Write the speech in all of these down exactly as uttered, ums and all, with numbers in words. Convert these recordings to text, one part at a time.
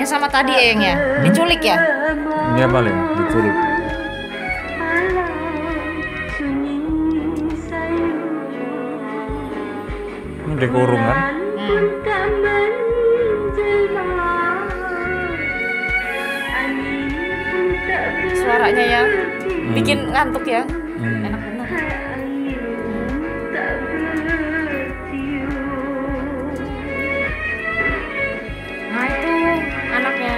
Yang sama tadi ya, yang ya? Diculik ya? Iya paling diculik. Ini dikurung kan? Hmm. Suaranya ya bikin ngantuk ya. Hmm. Enak bener. Nah itu anaknya.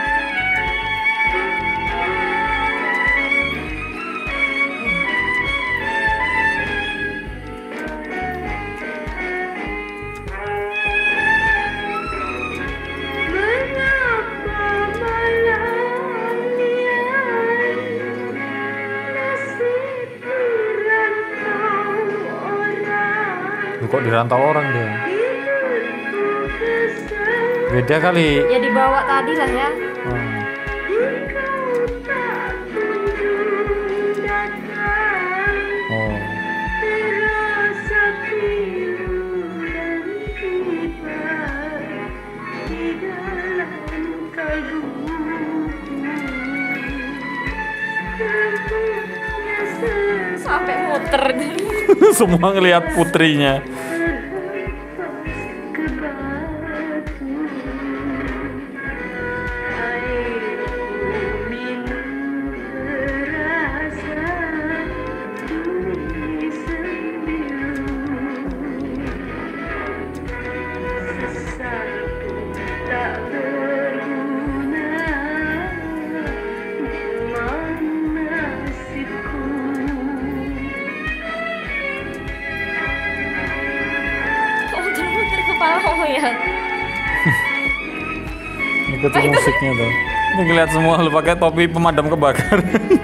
Lu kok dirantau orang dia? Beda kali. Ya dibawa tadi lah ya. Hmm. Oh. Sampai muter. Semua ngelihat putrinya. Oh ya. Ikutin musiknya tuh. Ini ngeliat semua lu pakai topi pemadam kebakaran.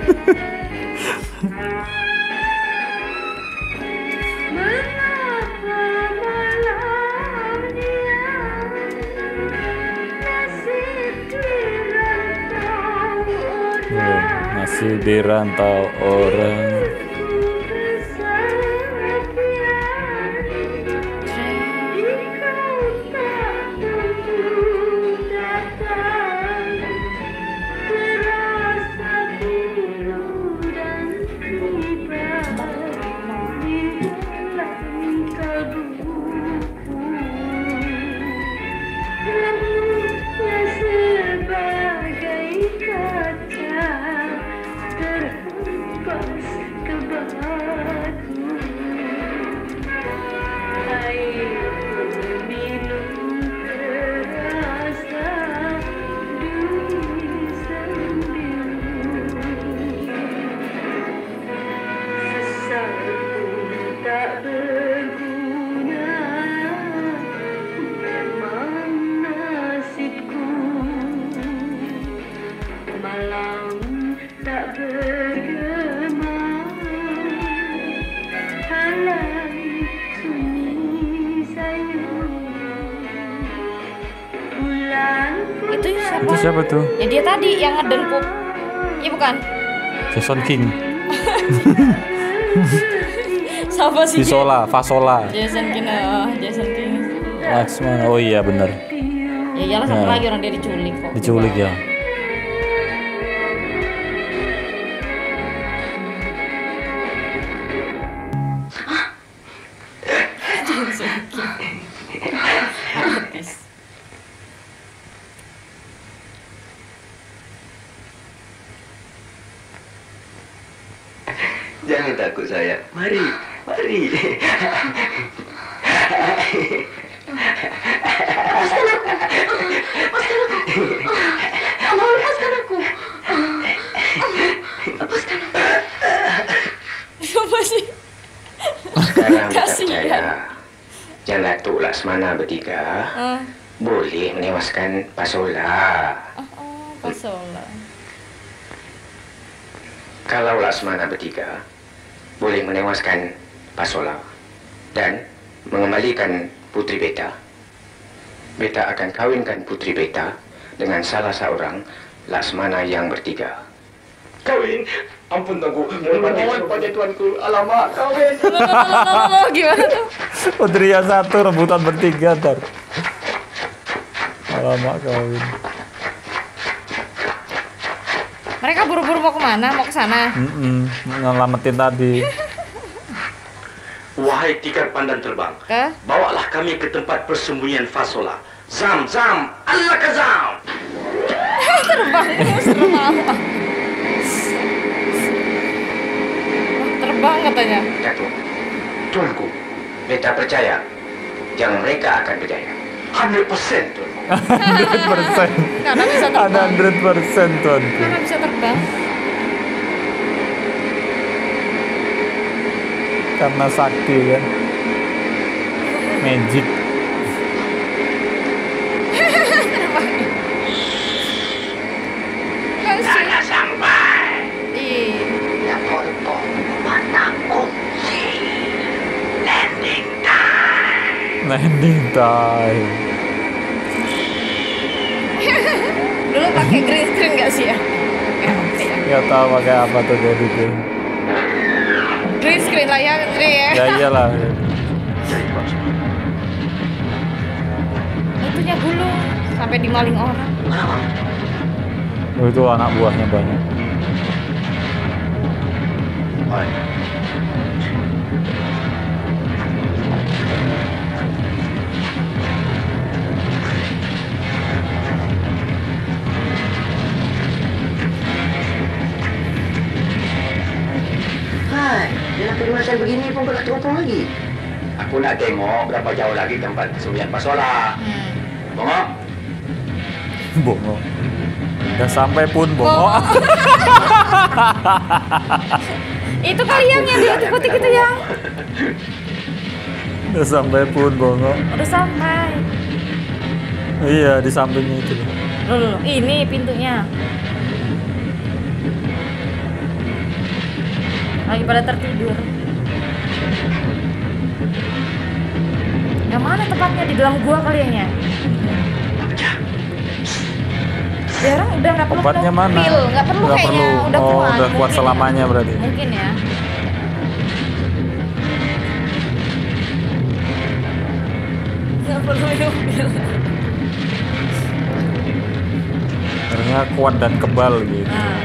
Ya, masih dirantau orang. Itu siapa? Itu siapa tuh? Ya dia tadi yang ngedengkup. Iya bukan? Jason King. Siapa sih? Visola, Fasola. Jason King, oh, Jason King. Laksmana. Oh iya benar. Ya iyalah satu Nah. lagi orang dia diculik kok. Diculik ya. Jason King. Artis. Jangan takut sayang. Mari, mari. Lepaskan aku. Lepaskan aku. Tolong lepaskan aku. Lepaskan aku. Siapa sih? Sekarang kita Kasihan. percaya. Yang Datuk Laksmana bertiga Ah, boleh menewaskan Pasola. oh, oh, Pasola. Kalau Laksmana bertiga boleh menewaskan Pasola dan mengembalikan Putri Beta, Beta akan kawinkan Putri Beta dengan salah seorang Laksmana yang bertiga. Kawin? Ampun Tuanku, mohon pada Tuanku, alamak kawin. Loh, loh, loh, loh, loh, gimana tuh? Putria satu rebutan bertiga ntar. Alamak kawin. Mereka buru-buru mau kemana? Mau ke sana? Mm-mm, ngelamatin tadi. Wahai tiga pandan terbang, Ke? bawalah kami ke tempat persembunyian Fasola. Zam, zam, Allah kazam. Terbang, serem amat. Terbang katanya. Datuk, tuanku, beta percaya yang mereka akan berjaya. Hundred percent tuanku. seratus persen. Karena bisa Ada terbang. seratus persen tuanku. Karena bisa terbang. Karena sakti kan. Magic. Kasih. Sampai. Ih. Ya foto mata kunci. Landing time. Landing time. Dulu pakai green screen nggak sih ya? Pakai apa ya? Nggak tahu pakai apa tuh jadi tuh. Green screen lah ya, Andre ya. Ya iyalah. Itunya gulung sampai dimaling orang. Oh, itu anak buahnya banyak. Hai, kenapa di masa begini pun kau teropong lagi? Aku nak tengok berapa jauh lagi tempat persembunyian Fasola. Hmm. Bongok. Bongo. Udah sampai pun bongo. Itu kali yang yang diikuti gitu ya. Udah sampai pun bongo. Udah sampai. Iya di sampingnya itu. Loh, loh, loh. Ini pintunya. Lagi pada tertidur. Yang mana tempatnya? Di dalam gua kali ya? Sekarang udah nggak perlu Tempatnya minum mana? pil, nggak perlu Nggak kayaknya. perlu. Udah Oh, kuat. udah kuat Mungkin selamanya ya. berarti. Mungkin ya. Nggak perlu minum pil. Ternyata kuat dan kebal gitu. Nah.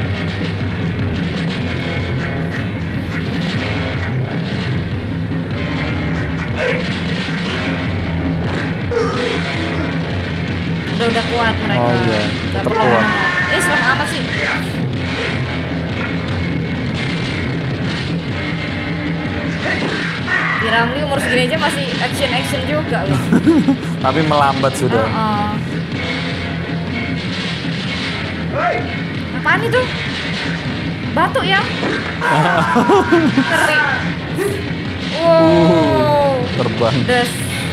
Udah udah kuat mereka. Oh iya, Nggak tetap perlu. kuat. Eh serem amat sih. Di Ramli umur segini aja masih action action juga loh. Tapi melambat sudah. Heeh. Apaan itu? Batu ya? Ngeri. Wow. Terbang. Des.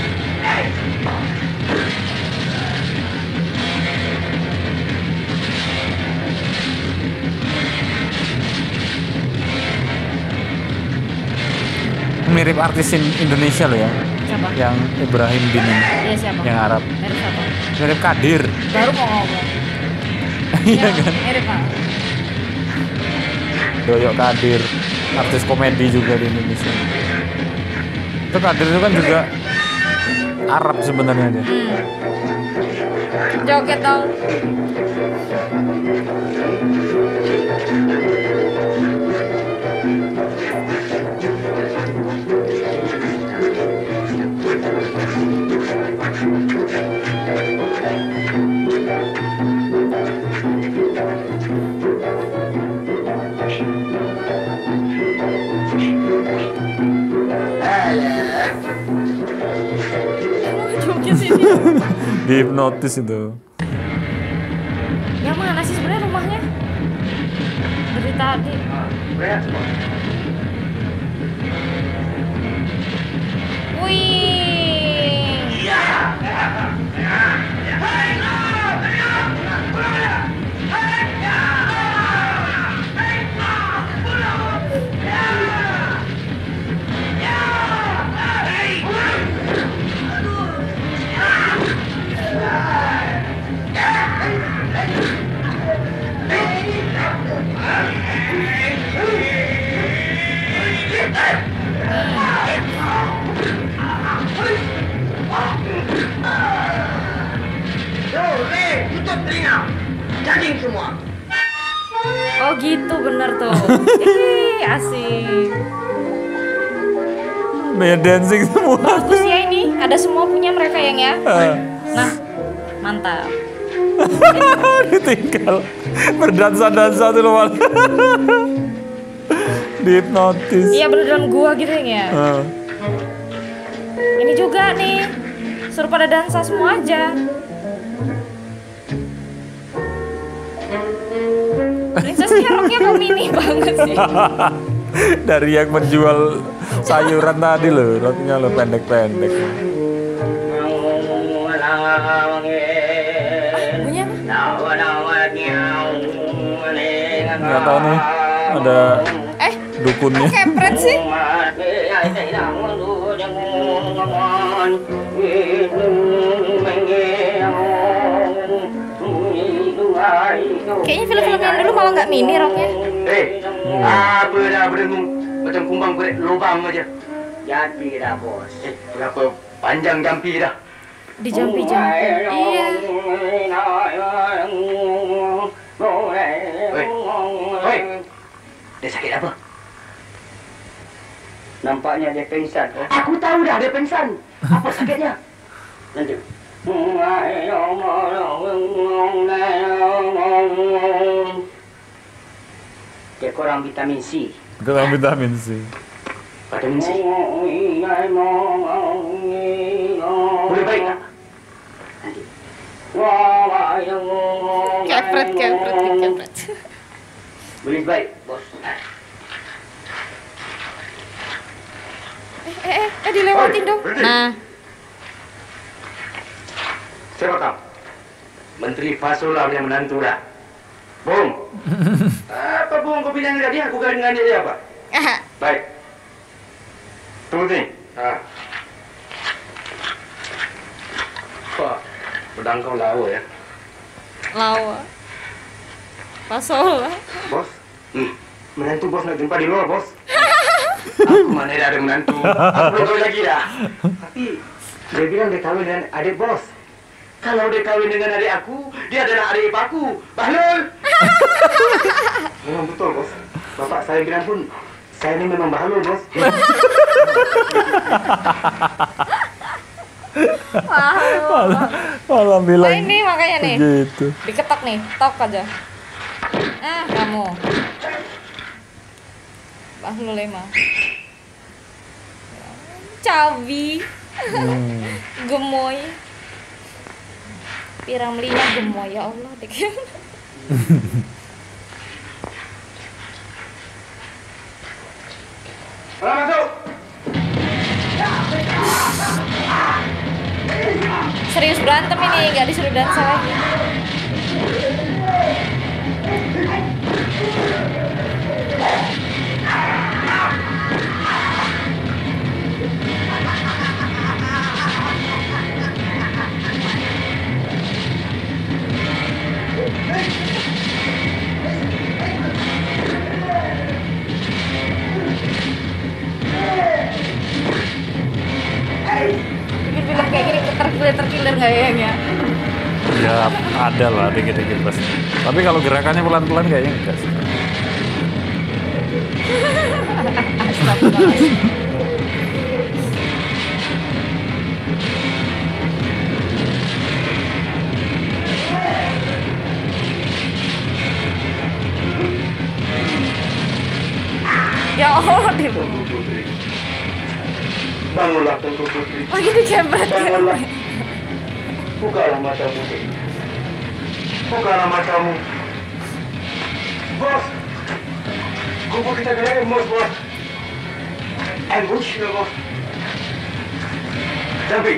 Mirip artis in- Indonesia loh ya. Siapa? Yang Ibrahim Bin ini. Iya siapa? Yang Arab. Mirip siapa? Mirip Kadir. Baru mau ngomong. Iya Ya, kan? mirip Pak. Doyok Kadir. Artis komedi juga di Indonesia. Itu Kadir itu kan juga Arab sebenarnya dia. Joget dong. Joget sini. Dihipnotis itu. Yang mana sih sebenarnya rumahnya? Dari tadi. Wih. Tutup telinga. Cacing semua. Oh gitu bener tuh. Ih, asik. Main dancing semua. Bagus ya ini, ada semua punya mereka yang ya. Nah, mantap. Ditinggal berdansa-dansa tuh loh. Dihipnotis. Iya beneran gua gitu ya. Uh. Ini juga nih, suruh pada dansa semua aja. Princessnya roknya kok mini banget sih. Dari yang menjual sayuran tadi loh, roknya lo pendek-pendek. Bunyi apa? Nggak tahu nih, ada Eh, dukunnya. kok kepret sih? Kayaknya film-film yang dulu malah nggak mini roknya. Eh, apa dah berenung macam kumbang berat lubang aja. Jampi dah bos. Eh, berapa panjang jampi dah? Di jampi-jampi. Iya. Oi, oi. Dia sakit apa? Nampaknya dia pingsan. Aku tahu dah dia pingsan. Apa sakitnya? Lanjut. Dia kurang vitamin C. Kurang vitamin C. Vitamin C. Boleh baik tak? Nanti. Kepret, kepret, kepret. Boleh baik, bos. Eh, eh, eh, eh dilewatin dong. Nah, Siapa kau? Menteri Fasola yang menantu dah. Bung. Apa Bung kau bilang tadi? Aku kawin dengan dia apa? Baik. Tunggu sini. Ha. Wah, pedang kau lawa ya. lawa. Pasola. Bos. Hmm. Menantu bos nak jumpa di luar, bos. Aku mana ada menantu. Aku belum tahu lagi dah. Tapi dia bilang dia kawin dengan adik bos. Kalau dia kawin dengan adik aku, dia adalah adik ipaku. Bahlul. Memang betul, bos. Bapak saya bilang pun, saya ini memang bahlul, bos. Malah, malah bilang Nah ini makanya nih, begitu. diketok nih, tok aja. Ah kamu, Bahlul emang. Cabi, Hmm. gemoy. Pirang melinya gemoy, ya Allah dek. Ayo masuk. Serius berantem ini, nggak disuruh dansa lagi. Bikin film kayak gini terkiller-terkiller nggak ya yang ya? Ya ada lah dikit-dikit pasti. Tapi kalau gerakannya pelan-pelan kayaknya enggak sih. Astagfirullahaladzim. Ya Allah, dia Bangunlah Tengku Putri. lagi dikebret. Bangunlah. Bukalah matamu. Bukalah matamu. Bos. Kumpul kita kena emos, bos. Ambush na, bos. Jampi.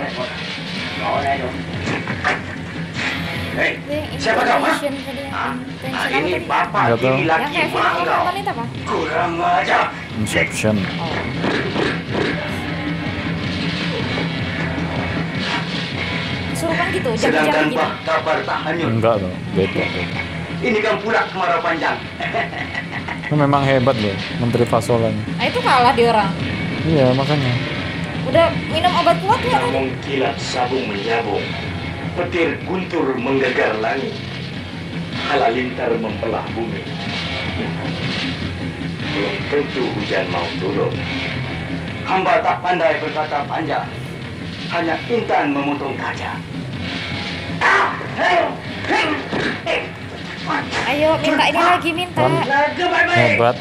Hei, siapa kau, ha? Ah, ini bapak Nggak tahu. ini Yang laki kayak film orang mangga. wanita apa? Kurang ajar. Inception. Suruh kan gitu, Sedangkan jam-jam gitu. Pak kabar tak hanyut. Enggak tuh, beda. beda. Ini kan pula kemarau panjang. Itu memang hebat loh, Menteri Fasola ini. Nah itu kalah di orang. Iya makanya. Udah minum obat kuat ya? Namun kilat sabung menyabung, petir guntur menggegar langit. halalintar membelah bumi. Belum tentu hujan mau turun. Hamba tak pandai berkata panjang. Hanya intan memotong kaca. Ayo minta ini lagi minta. Hebat.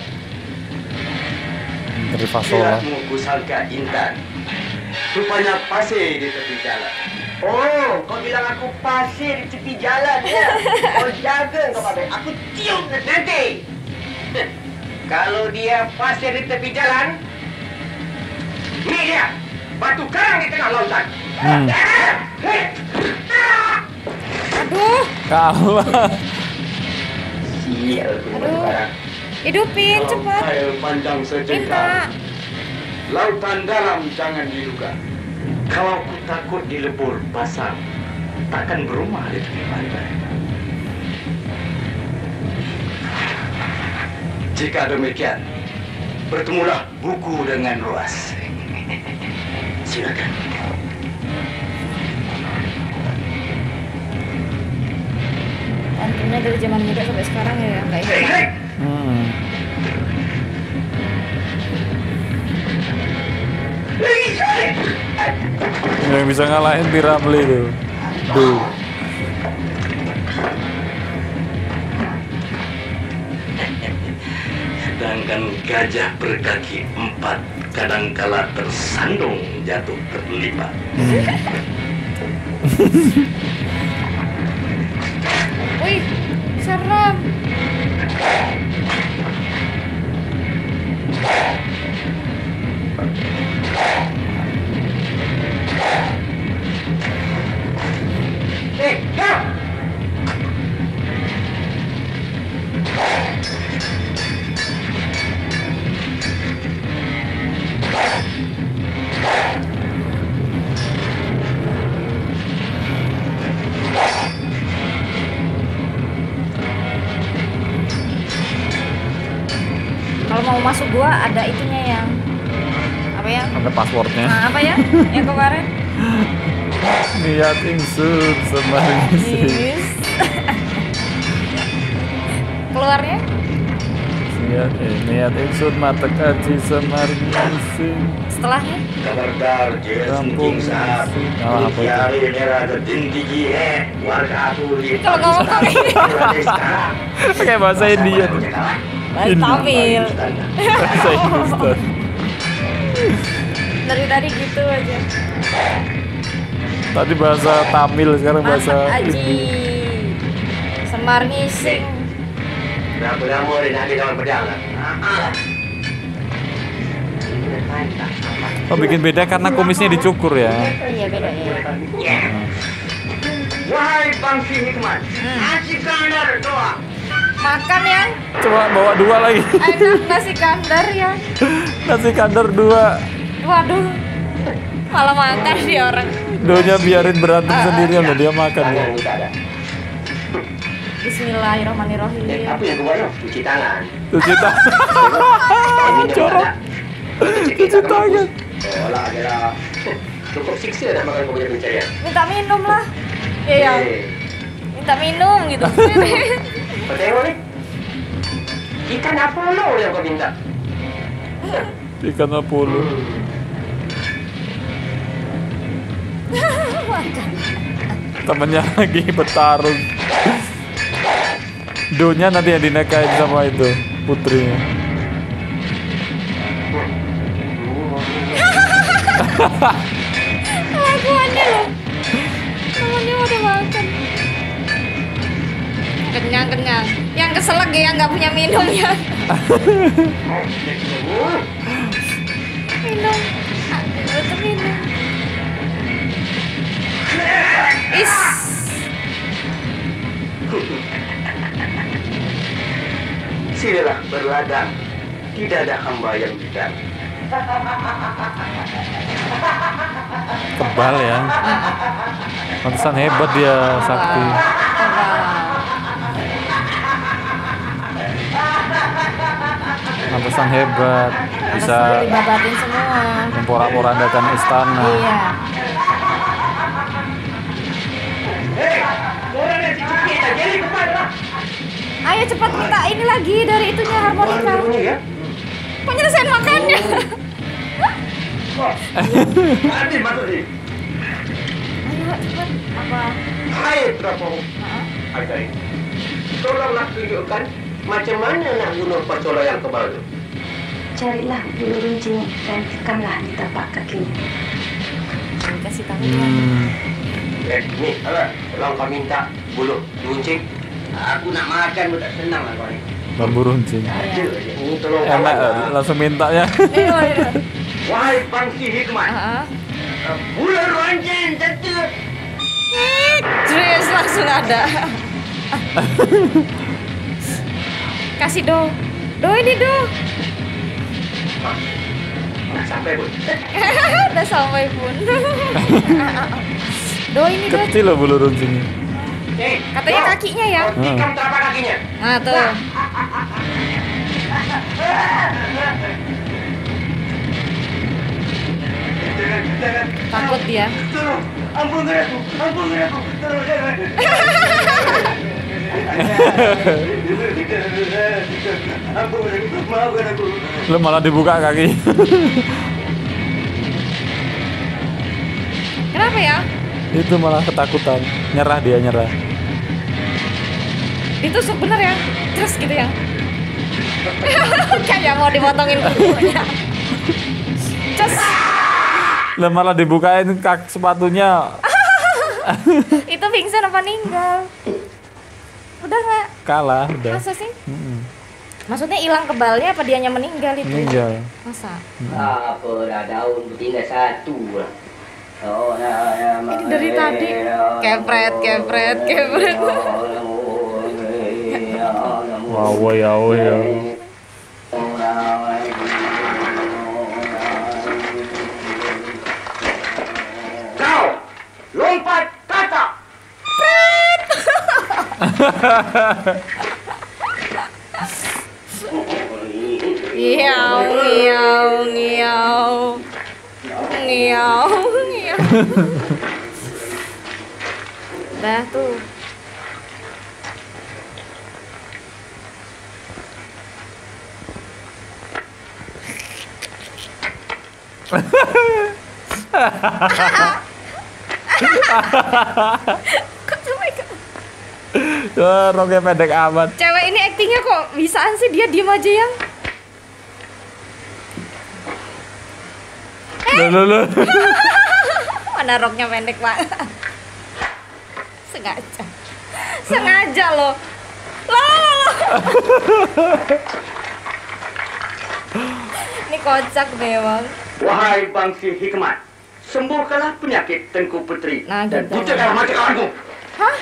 Dari Fasola. Kiratmu kusangka intan. Rupanya pasir di tepi jalan. Oh, kau bilang aku pasir di tepi jalan ya? Kau jaga kau pakai. Aku cium nanti. Kalau dia pasir di tepi jalan, ini dia batu karang di tengah lautan. Hmm. Aduh, Kalah. Sial tuh batu Aduh. karang. hidupin cepat. Air panjang Minta. sejengkal. Lautan dalam jangan diduga. Kalau ku takut dilebur basah, takkan berumah di tepi pantai. Jika demikian, bertemulah buku dengan ruas. Silakan. Pantunnya dari zaman muda sampai sekarang ya nggak Hei, hilang. hei! Hmm. Yang bisa ngalahin Piramli tuh. Duh. Sedangkan gajah berkaki empat kadangkala tersandung jatuh terlibat. Wih, serem. Eh, kau! Kalau mau masuk gua ada itunya yang apa ya? Ada passwordnya. Nah, apa ya? Yang kemarin? Niat ingsun semarin sih. Yes. Keluarnya? Niat eh, niat ingsun mata kaji semarin sih. Setelahnya? Kabar dia Rampung. sinting saat Ah, apa itu? Kiari merah ketinti jihe warga aku di Kalau ngomong kayak gini. Kayak bahasa India tuh. Bahasa Tamil. Bahasa Hindustan. Dari tadi gitu aja. Tadi bahasa Tamil, sekarang bahasa Masak Aji. Hindi. Semar ngising. Berapa lama dia nak ambil daun pedang lah? Oh, bikin beda karena kumisnya dicukur ya. Iya beda ya. Wahai bangsi hikmat, Hmm. nasi kandar doa. Makan ya. Coba bawa dua lagi. Enak nasi kandar ya. Nasi kandar dua. Waduh. Malah makan dia orang. Doanya biarin berantem sendirian loh, dia makan ya. Bismillahirrahmanirrahim. Eh, apa yang kau buat? Cuci tangan. Cuci tangan. Corok. Cuci tangan. Oh lah, dia lah. Cukup siksa nak makan kau punya pencarian. Minta minum lah. Iya ya. Eh, Minta minum gitu. kau tengok ni. Ikan Apollo yang kau minta. Ikan Apollo. Temennya lagi bertarung. Donya nanti yang dinikahin sama itu putrinya. Kelakuannya loh. Temennya udah makan. Kenyang kenyang. Yang keselak ya yang nggak punya minum ya. Minum. Betul minum. Is. Silalah berladang. Tidak ada hamba yang tidak. Kebal ya. Pantesan hebat dia sakti. Pantesan hebat. Bisa Dibabatin semua. memporak-porandakan istana. Iya. Hei, orang yang cuci kita jadi kepada. Ayo cepat minta ini lagi dari itunya harmonika. Punya ya? Kok nyelesain makannya? Adil masuk di. Ayo cepat. Apa? Hai berapa? Hai hai. Tolonglah tunjukkan macam mana nak bunuh pacola yang kebal itu. Carilah bulu runcing dan tekanlah di tapak kakinya. Kasih tahu. Hmm. Eh, ni, apa? Kalau kau minta bulu runcing, aku nak makan pun tak senang lah kau ni. Bambu runcing. Ada je. Ini tolong Enak, kawan. langsung mintanya. Iya, iya. Wahai pangsi hikmat, Heeh. bulu runcing satu. Terus langsung ada. Kasih do. Do ini do. Tak sampai pun. Udah sampai pun. Do ini do. Kecil loh bulu runcingnya. Eh, Katanya kakinya ya. kau tikam telapak kakinya. Nah tuh. Jangan, jangan. Takut dia. Tolong, ampunkan aku, ampunkan aku. Tolong, jangan. Ampunkan aku, maafkan aku. Lo malah dibuka kaki. Kenapa ya? Itu malah ketakutan. Nyerah dia nyerah. Ditusuk bener ya? Terus gitu ya? Kayak mau dimotongin kukunya. Cus. Lah malah dibukain kaki sepatunya. Itu pingsan apa meninggal? Udah nggak? Kalah udah. Masa sih? Mm-mm. Maksudnya hilang kebalnya apa dianya meninggal itu? Meninggal. Masa? Apa dah daun betina satu lah. Oh, nah, Ini dari tadi kepret, kepret, kepret. Wow, ya, ya. Kau lompat katak. Ngiau, ngiau, ngiau. Ngiau, ngiau. Dah tuh. Kok sampai ke Ya, roknya pendek amat. cewek ini aktingnya kok bisaan sih dia diem aja yang Loh, loh, loh. mana roknya pendek pak. Sengaja, sengaja loh. Loh, ini kocak deh bang. Wahai bangsi hikmat, sembuhkanlah penyakit Tengku Putri Nah, dan gitu. butakanlah mata kawanmu. Hah?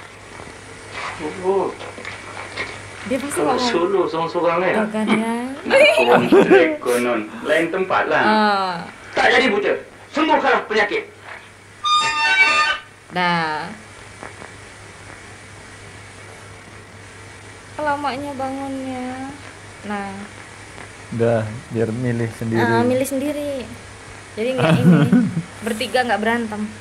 Oh, Dia pasti kalau ngomong. solo seorang-seorang ni Tuh lah. kan ya. Orang Putri konon, lain tempat lah. Ah, Tak jadi buta, sembuhkanlah penyakit. dah. Lamanya bangunnya. Nah, Udah, biar milih sendiri. ah, milih sendiri. Jadi nggak ini bertiga nggak berantem.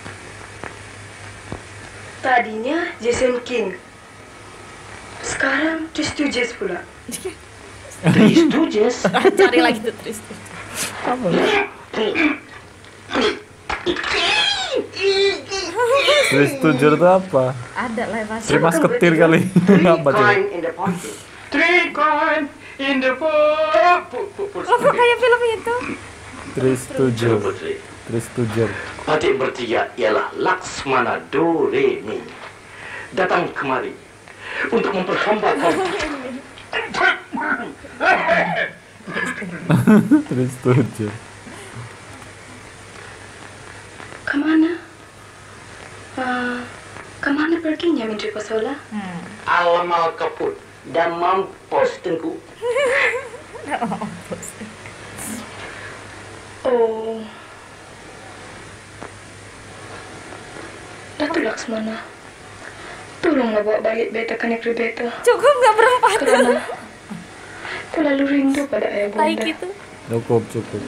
Tadinya Jason King. Sekarang Tristus pula. Tristus. Cari lagi tuh Tristan. Terus tujuh itu apa? Ada lah pasti. Terima ketir kali. Three Apa tuh? coin in the pocket. Three coin in the pocket. Lo kok kayak film itu? Terus tujuh. Putri. Terus tujuh. Adik bertiga ialah Laksmana Do Re Mi. Datang kemari untuk memperhambakan. Terus tujuh. Kemana? Uh, kemana perginya Menteri Pasola? Hmm. Alamal kaput dan mampus Tengku. Oh, Datuk Laksmana, tolonglah bawa balik beta ke negeri beta. Cukup nggak berempat? Kerana terlalu rindu pada ayah Baik bunda. itu. Cukup, cukup.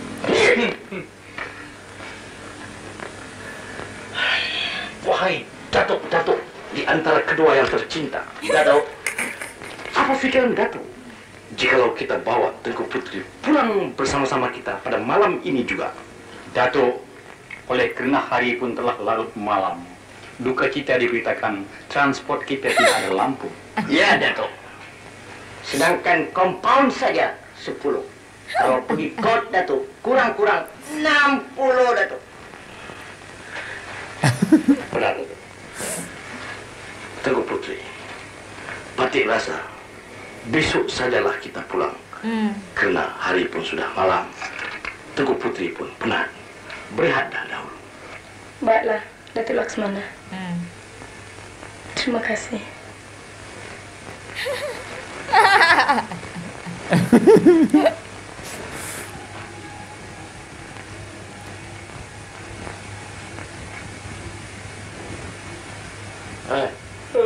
Wahai Datuk-Datuk di antara kedua yang tercinta. Datuk, Apa pikiran Dato? Jikalau kita bawa Tengku Putri pulang bersama-sama kita pada malam ini juga. Dato, oleh kerana hari pun telah larut malam, duka kita diberitakan transport kita tidak ada lampu. Ya, Dato. Sedangkan compound saja sepuluh. Kalau pergi kot, Dato, kurang-kurang enam puluh, Dato. Benar, Dato. Tengku Putri, Patik rasa besok sajalah kita pulang. Hmm. Kerana hari pun sudah malam. Tengku Putri pun penat. Berehatlah dahulu. Baiklah, Datuk Laksmana. Hmm. Terima kasih. Eh.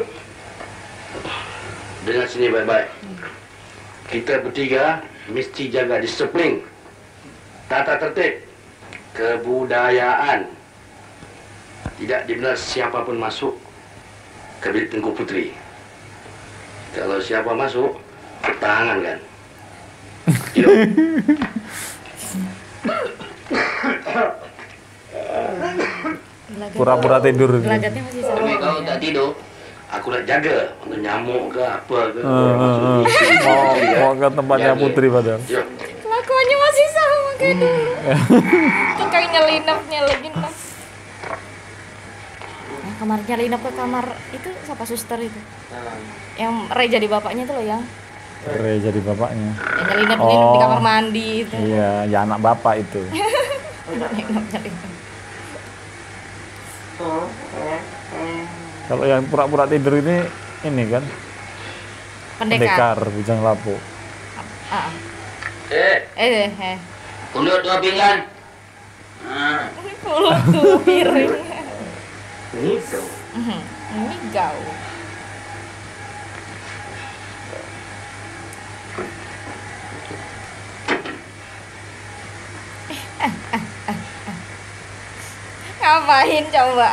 Dengar sini baik-baik. Kita bertiga mesti jaga disiplin, tata tertib, kebudayaan. Tidak dibenar siapa pun masuk ke bilik Tengku Putri. Kalau siapa masuk, tangan kan. Tidur. Pura-pura tidur. Gelagatnya masih sama. Demi kau tak tidur, aku nak jaga untuk nyamuk ke apa ke. Uh, uh, uh. Mau, mau ke tempatnya Jaga. Putri padahal. Ya. Kelakuannya masih sama kayak dulu. Tuh kayak nyelinap nyelinap. Nah, kamar nyelinap ke kamar itu siapa suster itu? Yang Ray jadi bapaknya itu loh yang. Re jadi bapaknya. Yang nyelinap nyelinap di Oh. kamar mandi itu. Iya, ya anak bapak itu. Nyelinap nyelinap. Kalau yang pura-pura tidur ini, ini kan Pendekar. pendekar bujang lapuk. Ah, ah. Eh, Eh, eh. ulut dua pinggan. Ah, Mulut tuh piring. ini kau. Mhm, Ini gaul. Ngapain coba?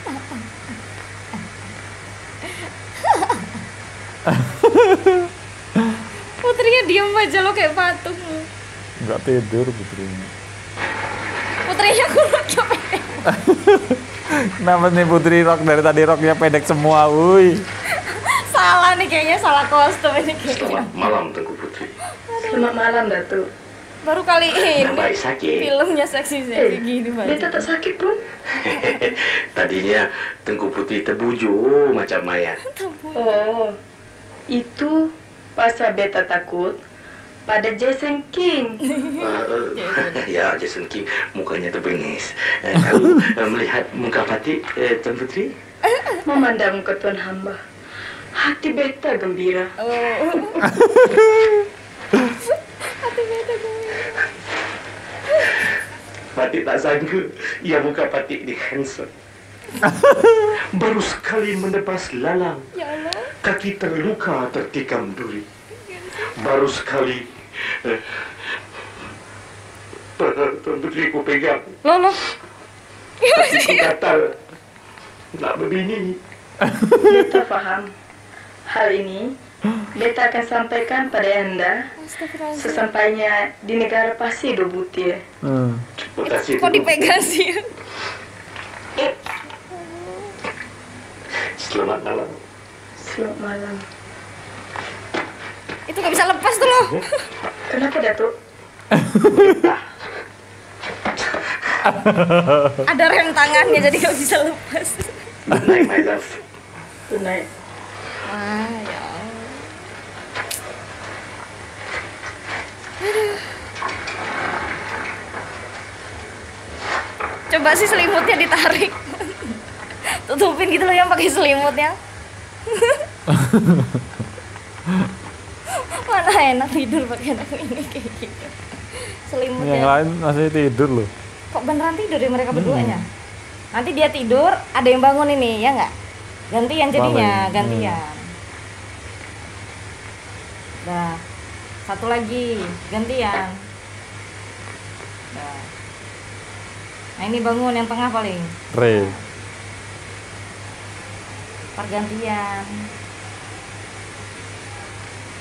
Putrinya diem aja lo kayak patung lo. Enggak tidur putrinya. Putrinya kurang cepet. Kenapa nih Putri rok dari tadi roknya pendek semua, wuih. Salah nih kayaknya, salah kostum ini kayaknya. Selamat malam Tengku Putri. Selamat malam, Datuk. Baru kali ini Nak baik sakit. filmnya seksi-seksi gini Beta Pak. tak sakit pun. Tadinya Tengku Putri terbujur macam mayat. Oh, itu pasal beta takut pada Jason King. Uh, uh, ya, Jason King mukanya terbengis. Uh, kalau uh, melihat muka Patik, uh, Tuan Putri, Memandang ke Tuan Hamba, hati beta gembira. Oh. Hati beta gue. Patik tak sangka ia muka Patik ni handsome. Baru sekali menebas lalang, Ya Allah. kaki terluka tertikam duri. Baru sekali eh, Tuan Putri ku pegang, Loh, loh. kaki ku gatal nak berbini. Beta faham. Hal ini beta akan sampaikan pada Anda Astagfirullahaladzim. sesampainya di negara Pasido Butir. Hmm. Terima kasih. Kok dipegang sih? Selamat malam. Selamat malam. Itu gak bisa lepas tuh loh. Kenapa, Datuk? Ada rem tangannya jadi gak bisa lepas. Good night, my love. Good night. Wah, ya Allah. Aduh. Coba sih selimutnya ditarik. Tutupin gitu loh yang pakai selimutnya. Mana enak tidur pakai anak ini kayak gitu. Selimutnya. Yang lain masih tidur loh. Kok beneran tidur ya mereka berduanya? Nanti dia tidur, ada yang bangun ini, ya nggak? Gantian jadinya, Bangun. gantian. Dah, satu lagi, gantian. Dah. Nah ini bangun yang tengah paling, Re. pergantian.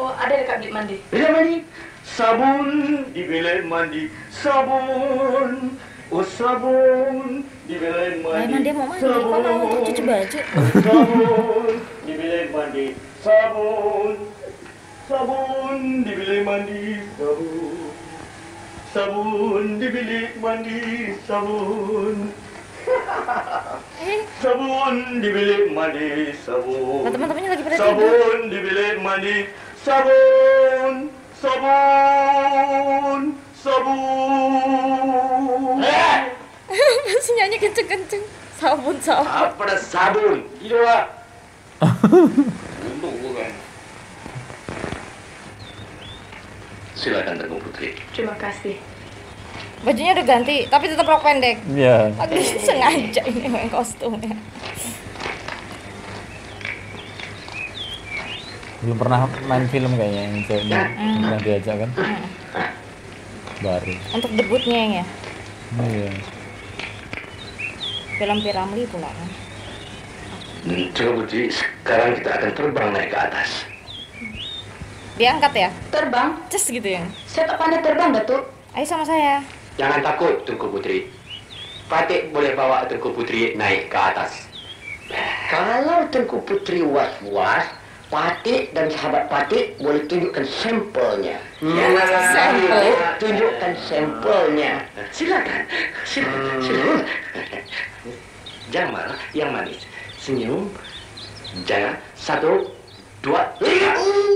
Oh, ada dekat bilik mandi. Bilik mandi. Sabun di bilik mandi. Sabun. Oh sabun di bilik mandi. Emang dia mau mandi, kok mau untuk cuci baju? Sabun di bilik mandi. Sabun. Sabun di bilik mandi. Sabun. Sabun di bilik mandi. Sabun. Eh, Sabun di bilik mandi. Sabun. nah, teman-temannya lagi pada tidur. Sabun di bilik mandi. Sabun. Sabun. Sabun. Eh! Masih nyanyi kenceng-kenceng. Sabun, sabun. Apa dah sabun? Hidup lah. Untung bukan. Silakan Tengku Putri. Terima kasih. Bajunya udah ganti, tapi tetap rok pendek. Iya. Aduh, sengaja ini main kostumnya. Belum pernah main film kayaknya yang ceweknya Hmm. yang diajak kan. Baru. Untuk debutnya yang ya. Iya. Film Piramli pula kan. Tengku Putri, sekarang kita akan terbang naik ke atas. Diangkat ya? Terbang? Ces gitu ya. Saya tak pandai terbang, Datuk. Ayo sama saya. Jangan takut, Tengku Putri. Patik boleh bawa Tengku Putri naik ke atas. Kalau Tengku Putri was-was, Patik dan sahabat Patik boleh tunjukkan sampelnya. Sampel. Tunjukkan sampelnya. Silakan. Silakan. Silakan. Jangan marah, yang manis. Senyum. Jangan. Satu, dua, tiga.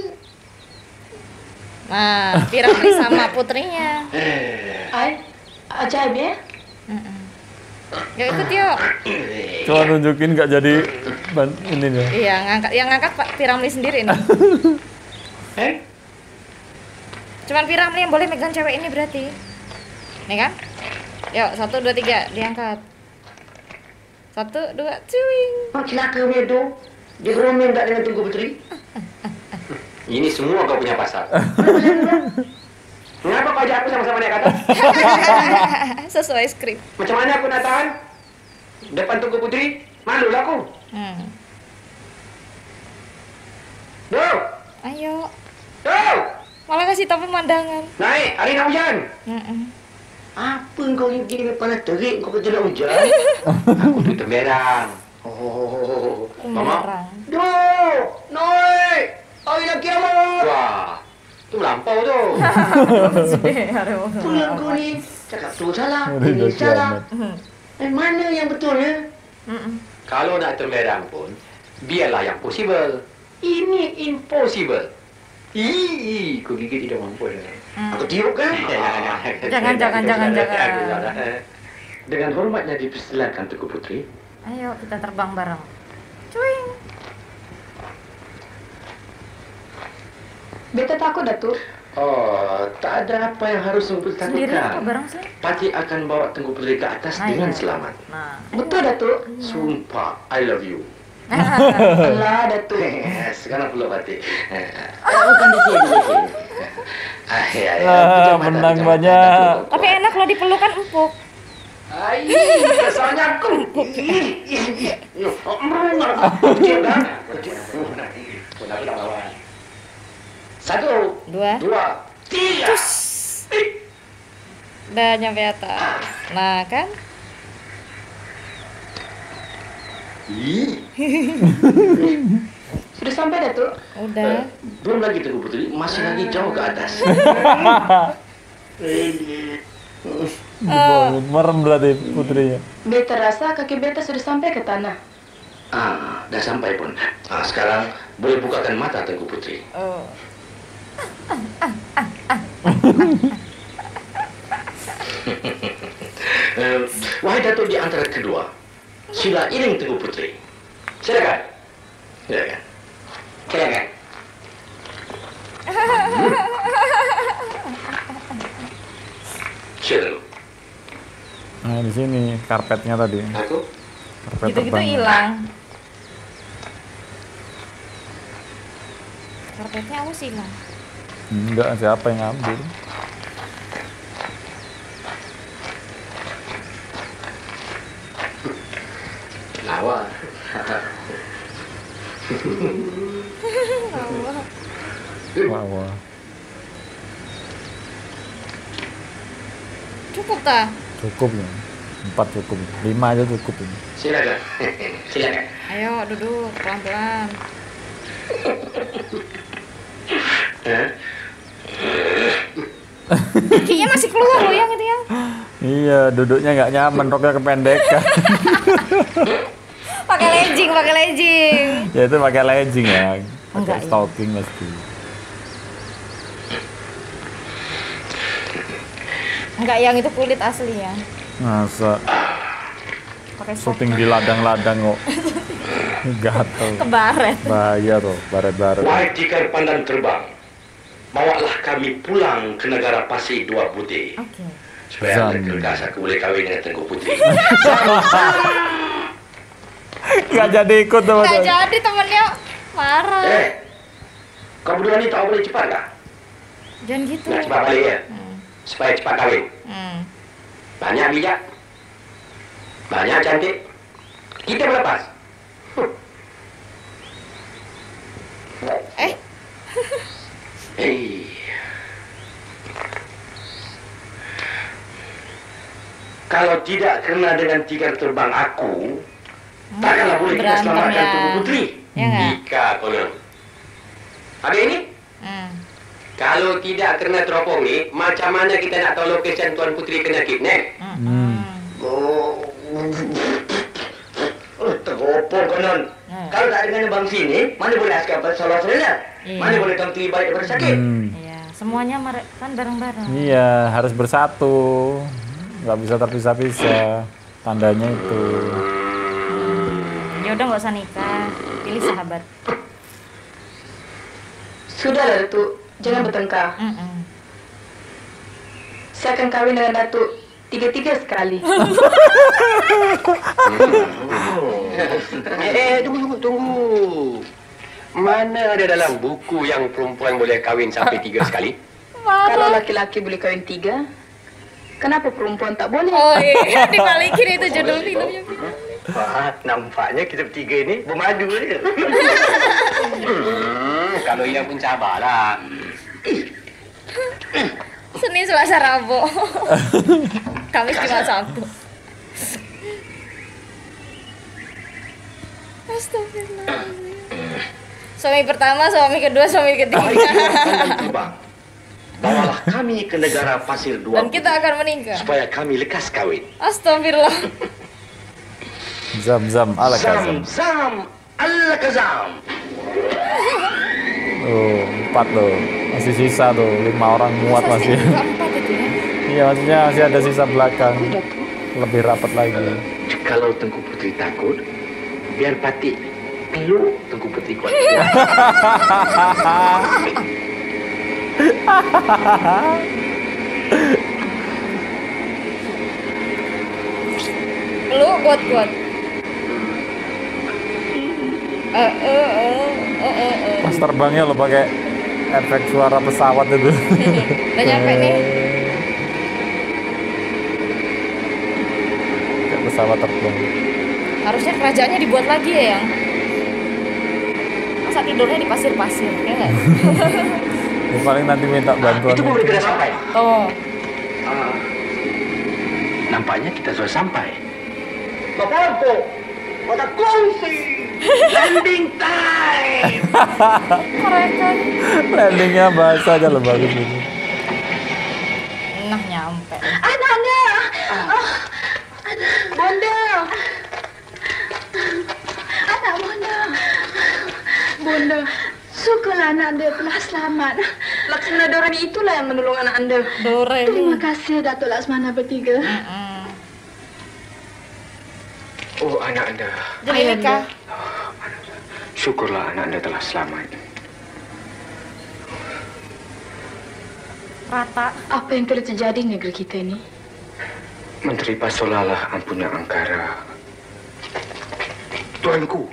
Nah, Piramli sama putrinya. Ay, ajaib ya? Mm-mm. Yuk ikut yuk. Coba nunjukin nggak jadi ban ini nih. Iya, ngangkat yang ngangkat Pak Piramli sendiri nih. Eh? Cuman Piramli yang boleh megang cewek ini berarti. Nih kan? Yuk, satu, dua, tiga, diangkat. Satu, dua, cuing. Mak celaka punya tu. Dia beromen tak dengan Tengku Putri? Ini semua kau punya pasal. Mengapa kau ajak aku sama-sama naik ke atas? Sesuai skrip. Macam mana aku nak tahan? Depan Tengku Putri? Malulah aku. Hmm. Do! Ayo. Do! Malah kasih tahu pemandangan. Naik, hari nak hujan. Mm-mm. Apa kau ni begini panas terik? Kau kata nak hujan? Aku tu temberang. Oh, Kumarang. Do! Naik! Hari nak kiamat! Wah, tu melampau tu. Pulang kau ni. Cakap tu salah, Hari ini nak salah. kiamat. Eh, mana yang betulnya? Mm-mm. Kalau nak temberang pun, biarlah yang possible. Ini impossible. Ih, kau gigit tidak mampu dah. Hmm. Aku tiup kan? Jangan, jangan, jangan, jangan. Dengan hormatnya dipersilakan Tengku Putri. Ayo kita terbang bareng. Cuing. Beta takut, Datuk. Oh, tak ada apa yang harus Tengku Putri Sendiri apa takutkan. bareng sih? Pati akan bawa Tengku Putri ke atas Ayo. dengan selamat. Nah. Betul, Datuk. Sumpah, I love you. Alah, Datuk. Sekarang peluk Pati. Oh, bukan di sini, di sini. Ah, ya, ya. Ah, Pejam mata, menang pejam banyak. mata. Tapi enak loh dipeluk kan empuk. Ai, kesalnya aku. Ih, ih, ih. Yo, kecil kan? Satu, Dua. dua, tiga. Udah nyampe atas. Nah kan? Ih, Sudah sampai, Datuk? Udah. belum lagi Tengku Putri, masih lagi jauh ke atas. Dibawa merem berarti putrinya. Beta rasa kaki beta sudah sampai ke tanah. Ah, dah sampai pun. Ah, sekarang boleh bukakan mata Tengku Putri. Oh. Eh, wahai Datuk di antara kedua, sila iring Tengku Putri. Silakan. Silakan. Silakan. Silakan. Nah di sini karpetnya tadi. Aku Karpet Gitu-gitu terbang. hilang. Karpetnya aku sih hilang. Enggak, siapa yang ngambil? lawa. Wah, toh? Cukup ya. Empat cukup. Lima aja cukup ini. Silakan. Silakan. Ayo duduk pelan-pelan. Kakinya masih keluar loh yang itu yang. Iya, duduknya nggak nyaman, roknya kependekan. Pakai legging, pakai legging. Ya itu pakai legging ya. Enggak, Pakai iya. stocking pasti. Enggak, yang itu kulit asli ya. Masa Pakai sok syuting di ladang-ladang kok. Gatel. kebaret. Bahaya tuh, baret-baret. Wahai tikar pandang terbang, bawalah kami pulang ke negara Pasir Dua Putih. Oke. Supaya Zam. lekas aku boleh kawin dengan Tengku Putri. Gak jadi ikut tuh. Enggak jadi temennya marah. Eh, kau berdua ni tahu boleh cepat tak? Jangan gitu. Nak cepat balik ya? Hmm. Supaya cepat kawin. Hmm. Banyak bijak, banyak cantik. Kita melepas. Eh, Hei. Kalau tidak kena dengan tikar terbang aku, takkanlah boleh kita berantem selamatkan ya. Tubuh Putri. Ya nggak? Jika konon. Habis ini, Hmm. kalau tidak kena teropong ni, macam mana kita nak tahu lokasi Tuan Putri kena kidnap? Hmm. Oh, oh teropong konon. Hmm. Kalau tak dengan bang sini, mana boleh askar bersalah serendah? Iya. Mana boleh Tuan Putri balik daripada sakit? Hmm. Iya, semuanya mere- kan bareng-bareng. Iya, harus bersatu. Nggak bisa terpisah-pisah. Tandanya itu. Ya udah nggak usah nikah, pilih sahabat. Sudahlah Datuk, jangan bertengkar. Mm-mm. Saya akan kahwin dengan Datuk tiga-tiga sekali. Eh, tunggu, tunggu, tunggu. Mana ada dalam buku yang perempuan boleh kahwin sampai tiga sekali? Kalau laki-laki boleh kahwin tiga, kenapa perempuan tak boleh? Oh iya, dibalikin itu judul filmnya. Wah, nampaknya kita bertiga ini bermadu dia. Hmm, kalau ia pun sabarlah. Senin, Selasa, Rabu. Kamis, Jumat, Sabtu. Astagfirullahaladzim. Suami pertama, suami kedua, suami ketiga. Terbang. Bawalah kami ke negara Pasir Dua Dan kita akan menikah. supaya kami lekas kawin. Astagfirullah. Zam-zam ala Zam, kazam. zam, Allah kazam. Oh, empat loh. Masih sisa tuh, lima orang muat masih. Keempat itu ya. Iya, maksudnya masih ada sisa belakang. Lebih rapat lagi. Kalau Tengku Putri takut, biar Patik peluk Tengku Putri kuat. Lu kuat-kuat. Eh, eh, eh, eh, eh, eh. Pas terbangnya lo pakai efek suara pesawat itu. Udah nyampe nih. Kayak pesawat terbang. Harusnya kerajaannya dibuat lagi ya, yang. Masa tidurnya di pasir-pasir, ya nggak? Ya, paling nanti minta bantuan. Itu boleh kita sampai. Tuh. Ah. Nampaknya kita sudah sampai. Bapak Ampo, mata kongsi, landing time. Mereka. Landingnya bahasa aja lo bagus ini. Nah, nyampe. Anak-anak! Oh, Bonda! Anak Bonda! Bonda, syukurlah anak anda telah selamat. Laksana Dorani itulah yang menolong anak anda. Doremi. Terima kasih Datuk Laksmana bertiga. Mm-mm. Oh, anak anda. Jadi nikah. Syukurlah anak anda telah selamat. Rata. Apa yang telah terjadi di negeri kita ini? Menteri Pasolalah Ampuna Angkara. Tuanku,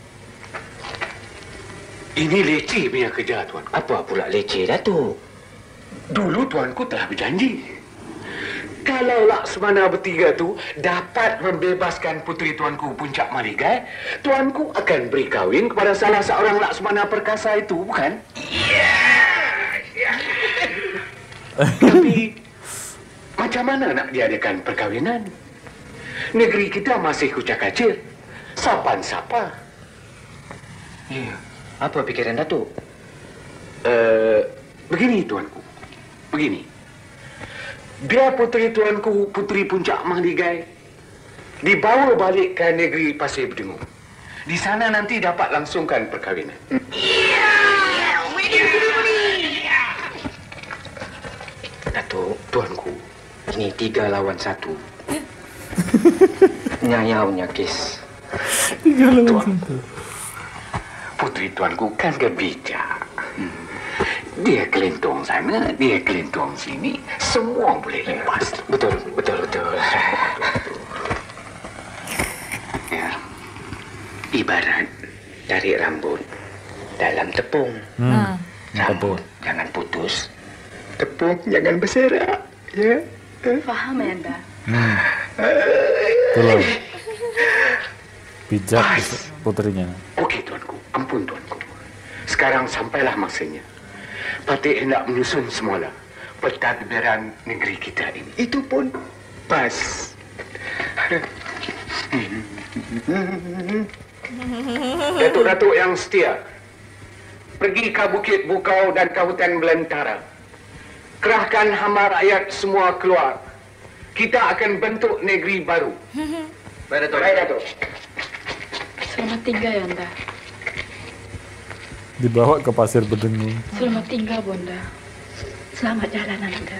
ini leceh punya kerja, Tuan. Apa pula leceh, Datuk? Dulu Tuanku telah berjanji. Kalau Laksmana bertiga tu dapat membebaskan puteri Tuanku Puncak Maligai, Tuanku akan beri kahwin kepada salah seorang Laksmana perkasa itu, bukan? Iya. Tapi Macam mana nak diadakan perkahwinan? Negeri kita masih kucak kacir. Sapan siapa? Ya, apa pikiran Datuk? Uh, begini tuanku. Begini. Biar puteri tuanku, puteri Puncak Mahligai, dibawa balik ke negeri Pasir Berdengung. Di sana nanti dapat langsungkan perkahwinan. Datuk, Tuanku. ini tiga lawan satu. Nyayaunya kes. Tiga lawan Tuan. satu. Puteri tuanku kan kebijak. Dia kelintong sana, dia kelintong sini. Semua boleh lepas. Betul, betul, betul. Ya. Ibarat tarik rambut dalam tepung. Hmm. Rambut jangan putus. Tepung jangan berserak. Ya. Faham ya, Anda? Hmm. Betul. Bijak putrinya. Okey tuanku, ampun tuanku. Sekarang sampailah masanya. Patih hendak menyusun semula pentadbiran negeri kita ini. Itu pun pas. Datuk-datuk yang setia, pergi ke Bukit Bukau dan Kabupaten Belantara. Kerahkan hamba rakyat semua keluar. Kita akan bentuk negeri baru. Baik, Datuk. Baik, Datuk. Selamat tinggal ya, Anda. Dibawa ke Pasir Berdengung. Selamat tinggal, Bonda. Selamat jalan, Anda.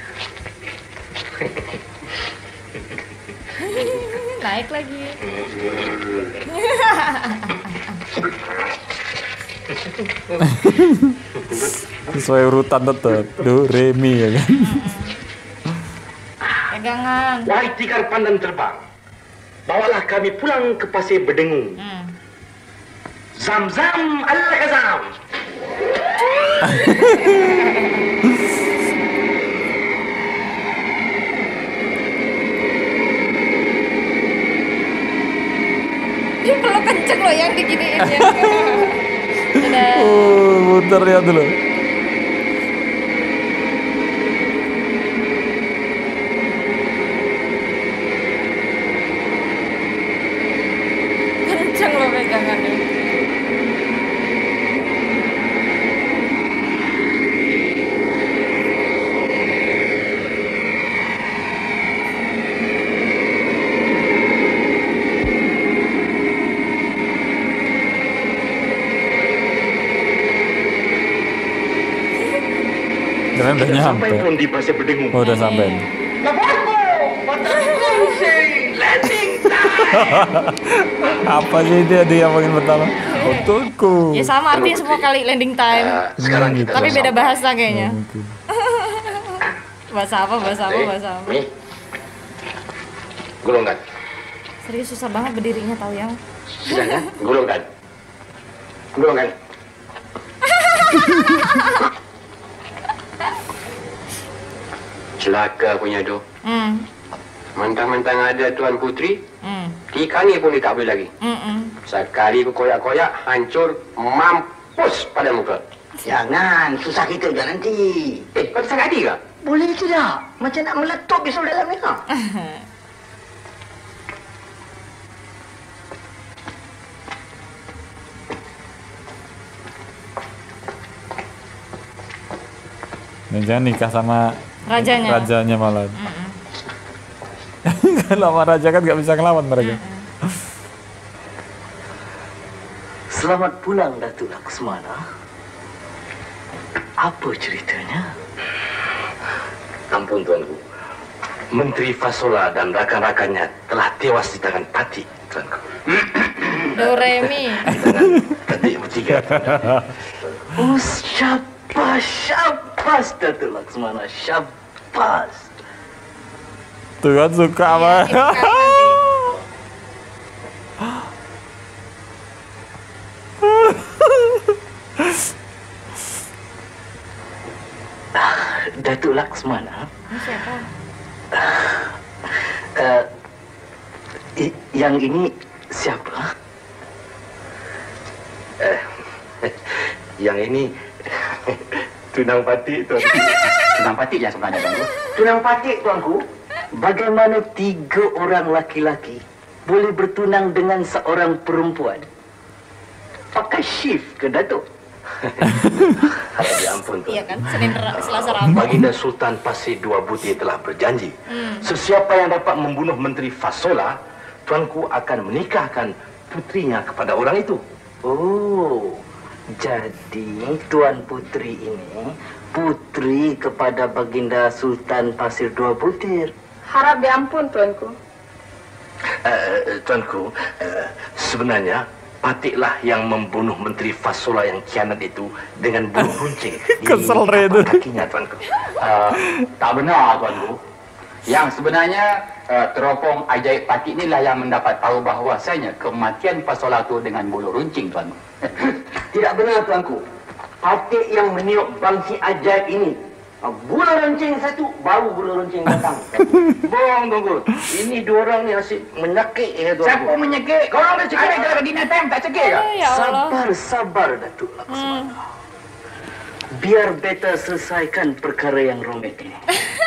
Naik lagi. Sesuai urutan tetap. Do, re, mi ya kan. Pegangan. Wahai tikar pandan terbang, bawalah kami pulang ke Pasir Berdengung. Hmm. Zam-zam al-Khazam. Ini perlu kenceng loh yang diginiin ya. Dadah. Oh, bentar ya dulu. Kenceng loh pegangannya. Keren udah nyampe. Sampai pun di Pasir Berdengung. Oh, udah sampai. Laporku, landing time. Apa sih dia dia yang pertama? Untukku. Ya sama artinya semua kali landing time. Uh, sekarang kita Tapi beda bersama. bahasa kayaknya. Mungkin. Bahasa apa, bahasa apa, Eh, bahasa apa. Mi. Gulungkan. Serius susah banget berdirinya tahu yang. Sudah kan? Gulungkan. Gulungkan. Celaka punya do. Hmm. Mentang-mentang ada Tuan Putri, Hmm. ikan ni pun dia tak boleh lagi. Hmm. Sekali ku koyak-koyak, hancur, mampus pada muka. Jangan, susah kita juga nanti. Eh, kau tak sakit hati ke? Boleh tidak? Macam nak meletup pisau dalam ni ha? Dan jangan nikah sama Rajanya. rajanya malah. Mm-mm. Kalau sama raja kan nggak bisa ngelawan mereka. Selamat pulang, Datuk Laksmana. Apa ceritanya? Ampun Tuanku. Menteri Fasola dan rakan-rakannya telah tewas di tangan Pati, Tuanku. Do re mi. Adik bertiga. Oh, syabas, syabas, Datuk Laksmana, syabas. Tuh kan suka apa? Datuk Laksmana, Ini siapa? uh, i- yang ini siapa? Eh, yang ini Tunang Pati, Tuanku. Tunang Patik yang sebenarnya, Tuanku. Tunang Patik, Tuanku. Bagaimana tiga orang laki-laki boleh bertunang dengan seorang perempuan? Pakai shift ke Datuk? Ya ampun, Tuan. Iya kan, Senin Ra- Selasa Rabu. Baginda Sultan Pasir Dua Butir telah berjanji, Hmm. sesiapa yang dapat membunuh Menteri Fasola, tuanku akan menikahkan putrinya kepada orang itu. Oh, jadi Tuan Putri ini putri kepada Baginda Sultan Pasir Dua Butir. Harap diampun, tuanku. Uh, tuanku, uh, sebenarnya Patiklah yang membunuh Menteri Fasola yang kianat itu dengan bulu runcing di Kesel itu. kakinya, tuanku. Uh, tak benar, tuanku. Yang sebenarnya uh, teropong ajaib Patik inilah yang mendapat tahu bahawasanya kematian Fasola itu dengan bulu runcing, tuanku. Tidak benar, tuanku. Patik yang meniup bangsi ajaib ini. Bulu runcing satu, baru bulu runcing datang. Bohong, tuanku. Ini dua orang ni asyik menyakit ya, tuanku. Siapa menyekik? Kau orang dah cekik kalau bagi time tak cekik ke? Ya Allah. Sabar, sabar, Datuk Laksmana. Biar beta selesaikan perkara yang rumit ini.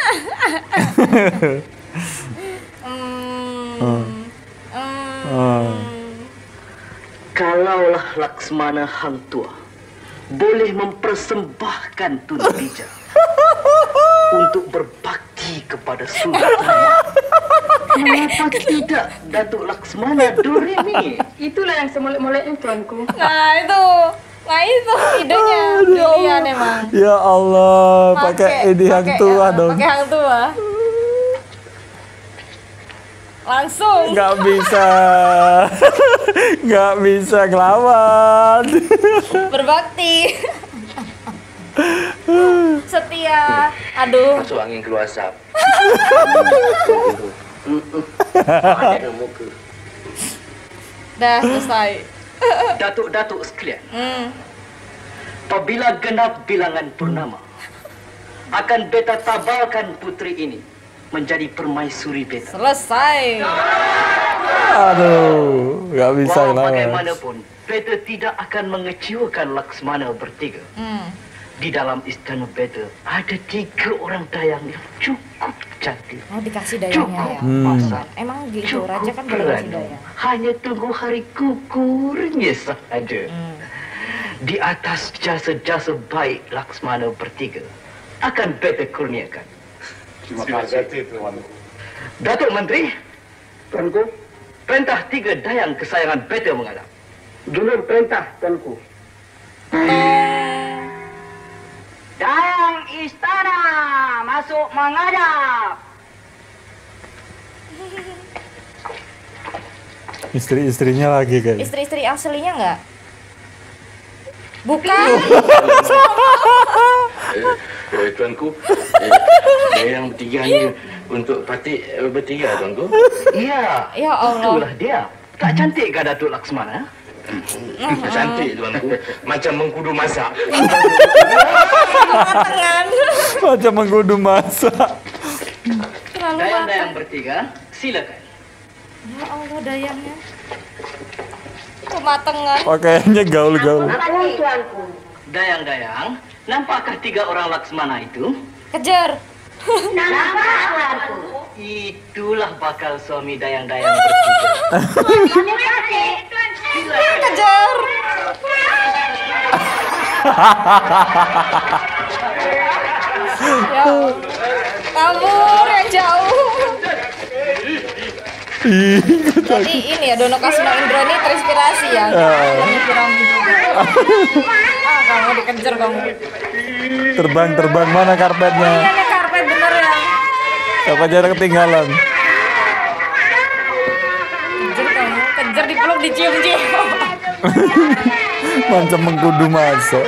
Hmm. Ah. Kalaulah Laksmana Hang Tua boleh mempersembahkan Tun Bija untuk berbakti kepada Sultan, kenapa tidak Datuk Laksmana Doremi? Itulah yang semolek-moleknya, tuanku. Nah itu, nah itu idenya brilian emang. Ya Allah, pakai ini yang pakai- tua ya, dong. Pakai hang tua. Langsung. Nggak bisa. Nggak bisa ngelawan. Berbakti. Setia. Aduh. Masuk angin keluar asap. Ada muka. Dah selesai. Datuk-datuk sekalian, Hmm. apabila genap bilangan purnama, akan beta tabalkan putri ini menjadi permaisuri beta. Selesai. Aduh, nggak bisa Walau ngelawan. bagaimanapun, beta tidak akan mengecewakan Laksmana bertiga. Hmm. Di dalam istana beta ada tiga orang dayang yang cukup cantik, Oh dikasih dayangnya cukup ya. Hmm. masak, Emang gitu, cukup raja kan boleh kasih berani. dayang. Hanya tunggu hari kukurnya sahaja. Hmm. Di atas jasa-jasa baik Laksmana bertiga akan beta kurniakan. Terima kasih, Tuan. Datuk Menteri, Tuanku, perintah tiga dayang kesayangan beta menghadap. Julur perintah, Tuanku. Dayang istana masuk menghadap. Istri-istrinya lagi kayak. Istri-istri aslinya nggak? Bukan. Eh, eh, tuanku, eh, dayang bertiga ni untuk Patik eh, bertiga, tuanku. Iya, Ya Allah. itulah dia. Tak cantik ke Datuk Laksmana? Cantik, tuanku. Macam mengkudu masak. Tangan. Macam mengkudu masak. Terlalu matang. Dayang-dayang bertiga, silakan. Ya Allah dayangnya. Kematangan. Pakaiannya gaul-gaul. Tuanku. Dayang-dayang, nampakkah tiga orang Laksmana itu? Kejar. Nampak, tuanku. Itulah bakal suami dayang-dayang bertiga. Terima kasih. Kejar. Ya Allah. Kabur yang jauh. Jadi ini ya Dono Kasino Indro ini terinspirasi ya. Filmnya Piramidi juga. Ah kamu dikejar kamu. Terbang-terbang mana Iya karpetnya? nih karpet bener ya. Siapa jarak ketinggalan? Kejar kamu, kejar dipeluk dicium-cium. Macam mengkudu masak.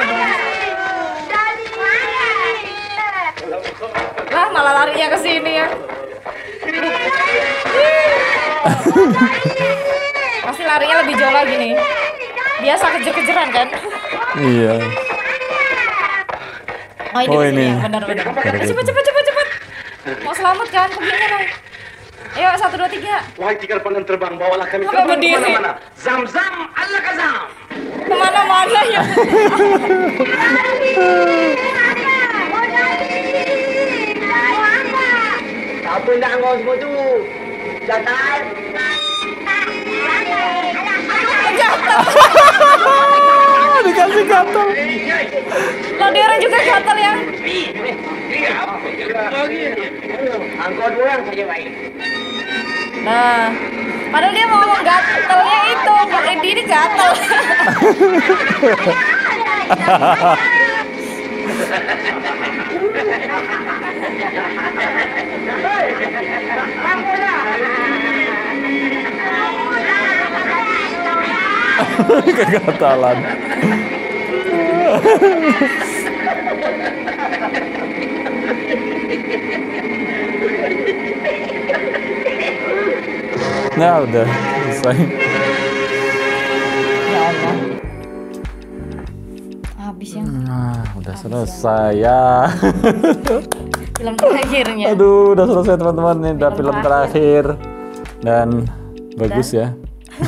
Lah malah larinya ke sini ya. Pasti larinya lebih jauh lagi nih. Biasa kejar-kejaran kan? Iya. Oh ini, Oh, di sini ini. ya, benar-benar. Cepet cepet cepet cepet. Mau selamat kan? Begini dong. Ayo satu dua tiga. Wahai tiga pandang terbang, bawalah kami Sampai terbang berdiri. kemana-mana. Zam-zam, Allah kazam. Kemana-mana ya. benda kau semua tu? Gatal. Dikasih gatal. Lo dia orang juga gatal ya. Angkau dua orang saja baik. Nah, padahal dia mau ngomong gatalnya itu, bukan diri gatal. Kegatalan. Nah udah selesai. Ya Allah. Habis ya. Nah udah selesai ya. Film terakhirnya. Aduh udah selesai teman-teman, ini udah film terakhir dan bagus ya.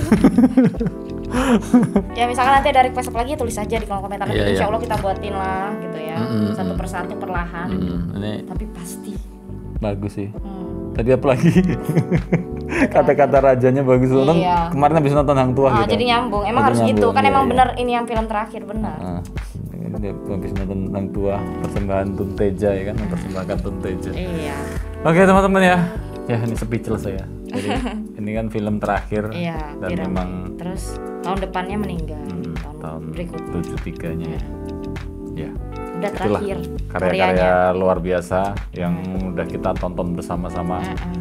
Ya misalkan nanti ada request apa lagi tulis aja di kolom komentar, nanti Iya, insya iya. Allah kita buatin lah gitu ya. Mm-mm, Satu mm. persatu perlahan. Hmm, ini Tapi pasti. bagus sih. Hmm. Tadi apa lagi? Kata-kata rajanya bagus banget. Iya. Kemarin habis nonton Hang Tuah Ah, gitu. jadi nyambung. Emang Jadi harus gitu nyambung, kan, iya, emang iya. bener ini yang film terakhir benar. Nah, ini habis nonton Hang Tuah, persembahan Tunteja ya kan, mempersembahkan Tunteja. Iya. Oke teman-teman ya, ya ini speechless saya. Jadi ini kan film terakhir Iya. dan Piram. memang Terus tahun depannya meninggal. hmm, tahun, tahun berikutnya. tujuh tiganya ya. Ya. Udah Itulah terakhir karya-karya luar biasa yang udah kita tonton bersama-sama.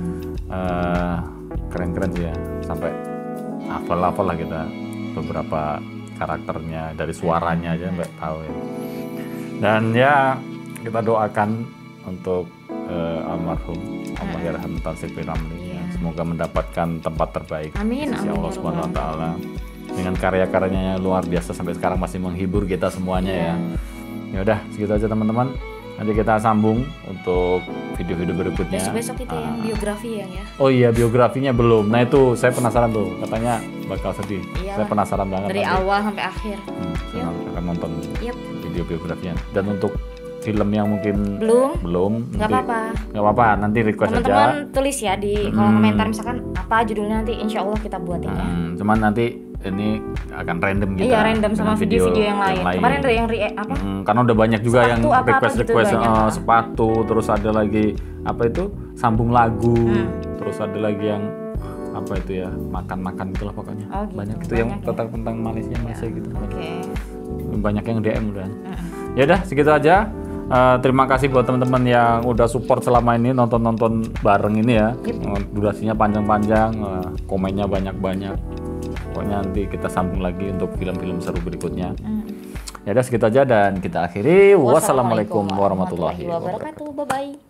Eh, keren-keren sih ya, sampai hafal-hafal lah kita beberapa karakternya, dari suaranya aja nggak tahu ya. Dan ya kita doakan untuk eh, almarhum Allahyarham Tansy P. Ramlee ya. Semoga mendapatkan tempat terbaik Amin, di sisi amin, Allah ya Subhanahu wa Rabbal taala. Dengan karya-karyanya yang luar biasa sampai sekarang masih menghibur kita semuanya ya. Ya udah segitu aja teman-teman. Nanti kita sambung untuk video-video berikutnya. Besok-besok itu yang Ah. biografi yang ya. Oh iya, biografinya belum. Nah itu saya penasaran tuh, katanya bakal sedih. Iyalah. Saya penasaran banget. Dari nanti. awal sampai akhir. Hmm, saya Yuk. akan nonton Yep. video biografinya. Dan untuk film yang mungkin Belum? belum, Nggak nanti- apa-apa. nggak apa-apa, nanti request Teman-teman aja. tulis ya di kolom Hmm. komentar, misalkan apa judulnya, nanti insya Allah kita buatin ya. Hmm, cuman nanti ini akan random gitu. Iya, random sama video-video yang lain. Kemarin ada yang re- apa? Hmm, karena udah banyak juga Sepatu yang apa-apa request-request gitu, banyak. eh, sepatu, terus ada lagi apa itu sambung lagu, Hmm. terus ada lagi yang apa itu ya makan-makan gitulah pokoknya. Oh, gitu. Banyak itu yang Banyak ya. tentang tentang Malaysia Malaysia gitu. Oke. Banyak yang D M udah. Ya udah segitu aja. Eh, terima kasih buat teman-teman yang udah support selama ini nonton-nonton bareng ini ya. Eh, durasinya panjang-panjang, eh, komennya banyak-banyak. Pokoknya nanti kita sambung lagi untuk film-film seru berikutnya. Ya udah segitu aja dan kita akhiri. Wassalamualaikum warahmatullahi wabarakatuh. Bye bye.